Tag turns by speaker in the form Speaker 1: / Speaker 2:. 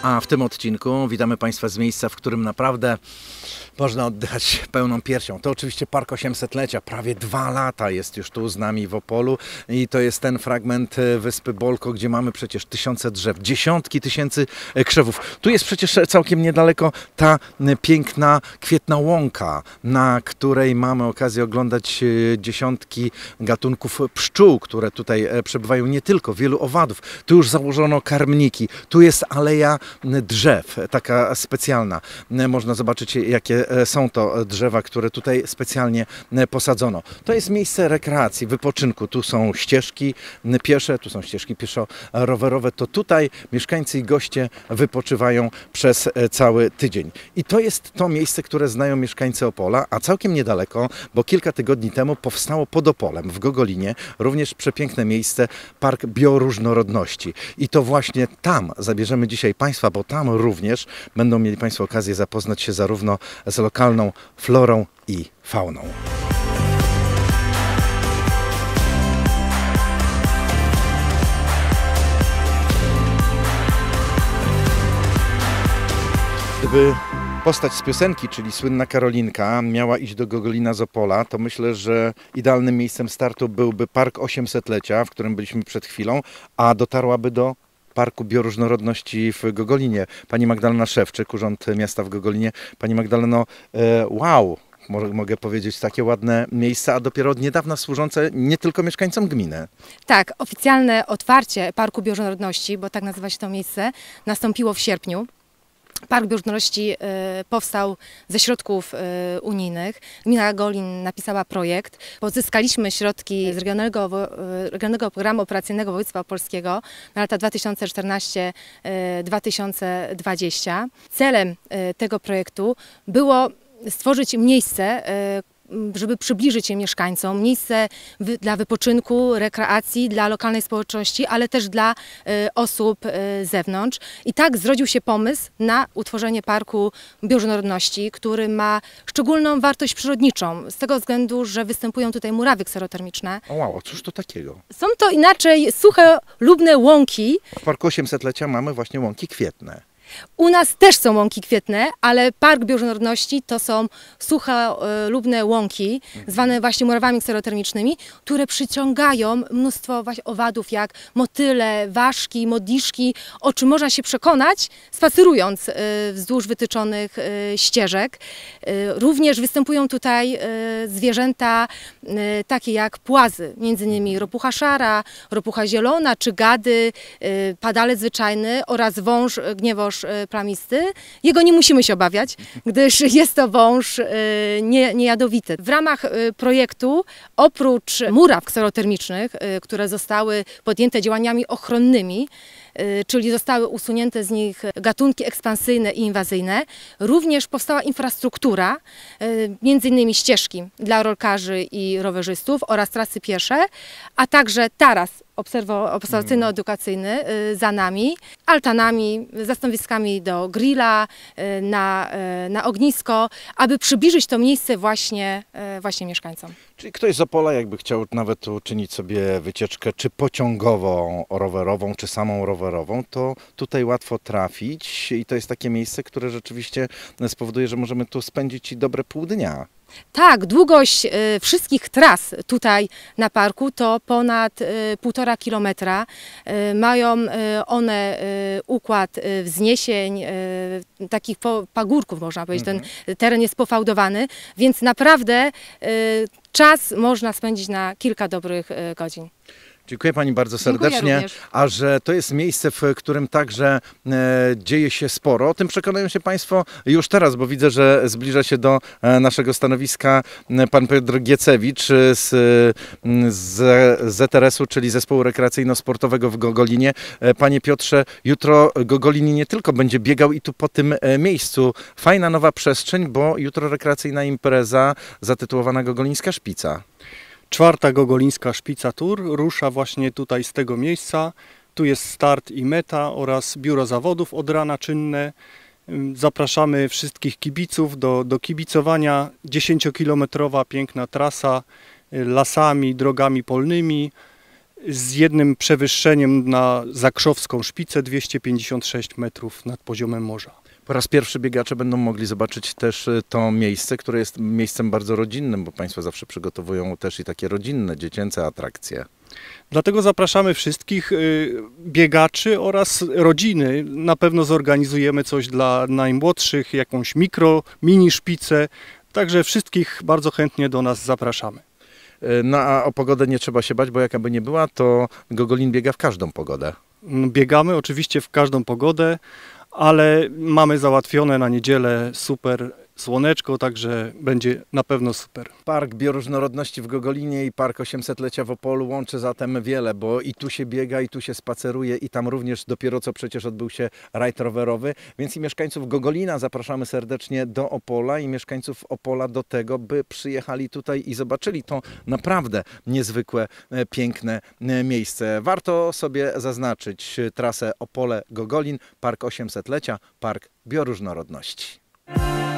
Speaker 1: A w tym odcinku witamy Państwa z miejsca, w którym naprawdę można oddychać pełną piersią. To oczywiście Park 800-lecia, prawie 2 lata jest już tu z nami w Opolu i to jest ten fragment wyspy Bolko, gdzie mamy przecież tysiące drzew, dziesiątki tysięcy krzewów. Tu jest przecież całkiem niedaleko ta piękna, kwietna łąka, na której mamy okazję oglądać dziesiątki gatunków pszczół, które tutaj przebywają, nie tylko, wielu owadów. Tu już założono karmniki, tu jest aleja drzew, taka specjalna. Można zobaczyć, jakie są to drzewa, które tutaj specjalnie posadzono. To jest miejsce rekreacji, wypoczynku. Tu są ścieżki piesze, tu są ścieżki pieszo-rowerowe. To tutaj mieszkańcy i goście wypoczywają przez cały tydzień. I to jest to miejsce, które znają mieszkańcy Opola, a całkiem niedaleko, bo kilka tygodni temu powstało pod Opolem, w Gogolinie, również przepiękne miejsce, Park Bioróżnorodności. I to właśnie tam zabierzemy dzisiaj Państwa, bo tam również będą mieli Państwo okazję zapoznać się zarówno z lokalną florą i fauną. Gdyby postać z piosenki, czyli słynna Karolinka, miała iść do Gogolina z Opola, to myślę, że idealnym miejscem startu byłby Park 800-lecia, w którym byliśmy przed chwilą, a dotarłaby do Parku Bioróżnorodności w Gogolinie. Pani Magdalena Szewczyk, Urząd Miasta w Gogolinie. Pani Magdaleno, wow, mogę powiedzieć, takie ładne miejsca, a dopiero od niedawna służące nie tylko mieszkańcom gminy.
Speaker 2: Tak, oficjalne otwarcie Parku Bioróżnorodności, bo tak nazywa się to miejsce, nastąpiło w sierpniu. Park Bioróżnorodności powstał ze środków unijnych. Gmina Gogolin napisała projekt. Pozyskaliśmy środki z Regionalnego Programu Operacyjnego Województwa Opolskiego na lata 2014-2020. Celem tego projektu było stworzyć miejsce, żeby przybliżyć je mieszkańcom, miejsce dla wypoczynku, rekreacji, dla lokalnej społeczności, ale też dla osób z zewnątrz. I tak zrodził się pomysł na utworzenie Parku Bioróżnorodności, który ma szczególną wartość przyrodniczą, z tego względu, że występują tutaj murawy kserotermiczne.
Speaker 1: O wow, cóż to takiego?
Speaker 2: Są to inaczej suche, lubne łąki.
Speaker 1: W Parku 800-lecia mamy właśnie łąki kwietne.
Speaker 2: U nas też są łąki kwietne, ale Park Bioróżnorodności to są suche, lubne łąki, zwane właśnie murawami kserotermicznymi, które przyciągają mnóstwo owadów jak motyle, ważki, modliszki, o czym można się przekonać spacerując wzdłuż wytyczonych ścieżek. Również występują tutaj zwierzęta takie jak płazy, między innymi ropucha szara, ropucha zielona czy gady, padalec zwyczajny oraz wąż, gniewoż plamisty. Jego nie musimy się obawiać, gdyż jest to wąż niejadowity. W ramach projektu oprócz muraw kserotermicznych, które zostały podjęte działaniami ochronnymi, czyli zostały usunięte z nich gatunki ekspansyjne i inwazyjne, również powstała infrastruktura, między innymi ścieżki dla rolkarzy i rowerzystów oraz trasy piesze, a także taras obserwacyjno-edukacyjny za nami, altanami, zastanowiskami do grilla, na ognisko, aby przybliżyć to miejsce właśnie mieszkańcom.
Speaker 1: Czyli ktoś z Opola jakby chciał nawet uczynić sobie wycieczkę czy pociągową, rowerową, czy samą rowerową, to tutaj łatwo trafić i to jest takie miejsce, które rzeczywiście spowoduje, że możemy tu spędzić dobre pół dnia.
Speaker 2: Tak, długość wszystkich tras tutaj na parku to ponad 1,5 kilometra. Mają one układ wzniesień, takich pagórków można powiedzieć. Ten teren jest pofałdowany, więc naprawdę czas można spędzić na kilka dobrych godzin.
Speaker 1: Dziękuję Pani bardzo serdecznie, a że to jest miejsce, w którym także dzieje się sporo. O tym przekonają się Państwo już teraz, bo widzę, że zbliża się do naszego stanowiska pan Piotr Giecewicz z ZRS-u, czyli Zespołu Rekreacyjno-Sportowego w Gogolinie. Panie Piotrze, jutro Gogolin nie tylko będzie biegał i tu po tym miejscu. Fajna nowa przestrzeń, bo jutro rekreacyjna impreza zatytułowana Gogolińska Szpica.
Speaker 3: 4. Gogolińska Szpica Tour rusza właśnie tutaj z tego miejsca. Tu jest start i meta oraz biuro zawodów od rana czynne. Zapraszamy wszystkich kibiców do kibicowania. 10-kilometrowa piękna trasa lasami, drogami polnymi. z jednym przewyższeniem na Zakrzowską Szpicę 256 metrów nad poziomem morza.
Speaker 1: Po raz pierwszy biegacze będą mogli zobaczyć też to miejsce, które jest miejscem bardzo rodzinnym, bo Państwo zawsze przygotowują też i takie rodzinne, dziecięce atrakcje.
Speaker 3: Dlatego zapraszamy wszystkich biegaczy oraz rodziny. Na pewno zorganizujemy coś dla najmłodszych, jakąś mini szpicę. Także wszystkich bardzo chętnie do nas zapraszamy.
Speaker 1: No a o pogodę nie trzeba się bać, bo jaka by nie była, to Gogolin biega w każdą pogodę.
Speaker 3: Biegamy oczywiście w każdą pogodę, ale mamy załatwione na niedzielę super słoneczko, także będzie na pewno super.
Speaker 1: Park Bioróżnorodności w Gogolinie i Park 800-lecia w Opolu łączy zatem wiele, bo i tu się biega, i tu się spaceruje, i tam również dopiero co przecież odbył się rajd rowerowy, więc i mieszkańców Gogolina zapraszamy serdecznie do Opola i mieszkańców Opola do tego, by przyjechali tutaj i zobaczyli to naprawdę niezwykłe, piękne miejsce. Warto sobie zaznaczyć trasę Opole-Gogolin, Park 800-lecia, Park Bioróżnorodności.